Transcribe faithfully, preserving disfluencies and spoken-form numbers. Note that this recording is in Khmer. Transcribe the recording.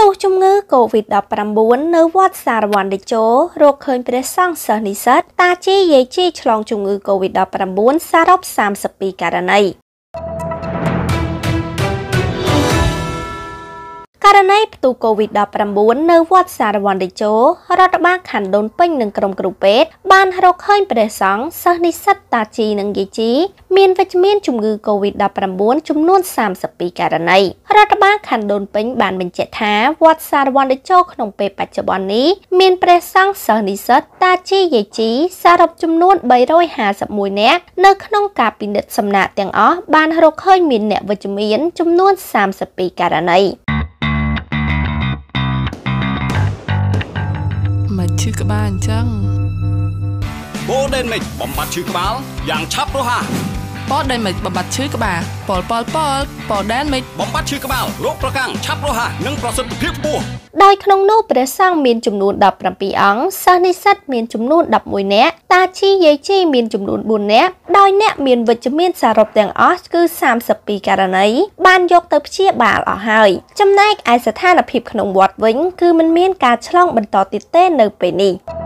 ទោះជំងឺ កូវីដ ដប់ប្រាំបួន នៅវត្តសារវ័នតេជោរកឃើញព្រះសង្ឃសិស្សនិស្សិតតាជីយាយជីឆ្លងជំងឺ កូវីដ ដប់ប្រាំបួន សរុបសាមសិបពីរករណីករណីផ្ទុះ កូវីដ ដប់ប្រាំបួន នៅវត្តសារវ័នតេជោរដ្ឋបាលខណ្ឌដូនពេញនិងក្រុមគ្រូពេទ្យបានរកឃើញព្រះសង្ឃសិស្សនិស្សិតតាជីនិងយាយជីមានវិជ្ជមានជំងឺ កូវីដ ដប់ប្រាំបួន ចំនួនសាមសិបពីរករណីរដ្ឋបាលខណ្ឌដូនពេញបានបញ្ជាក់ថាវត្តសារវ័នតេជោក្នុងពេលបច្ចុប្បន្ននេះមានព្រះសង្ឃសិស្សនិស្សិតតាជីយាយជីសរុបចំនួនបីរយហាសិបមួយនាក់នៅក្នុងការពិនិត្យសំណាក់ទាំងអស់បានរកឃើញមានអ្នកវិជ្ជមានចំនួនសាមសិបពីរករណីមកឈឺក្បាលអញ្ចឹងបូដេនមិចបំបត្តិឈឺក្បាលយ៉ាងឆាប់រហ័សប៉ដេនមិចបំបត្តិឈឺក្បាលប៉លប៉លប៉លប៉ដេនមិចបំបត្តិឈឺក្បាលរោគប្រកាំងឆាប់រហ័សនិងប្រសិទ្ធភាពខ្ពស់ដោយក្នុងនោះព្រះសង្ឃមានចំនួនដប់ប្រាំពីរអង្គសិស្សនិស្សិតមានចំនួនដប់មួយនាក់តាជីយាយជីមានចំនួនបួននាក់ដោយអ្នកមានវិជ្ជមានសរុបទាំងអស់គឺសាមសិបពីរករណីបានយកទៅព្យាបាលអស់ហើយចំណែកឯស្ថានភាពក្នុងវត្តវិញគឺមិនមានការឆ្លងបន្តទៀតទេនៅពេលនេះ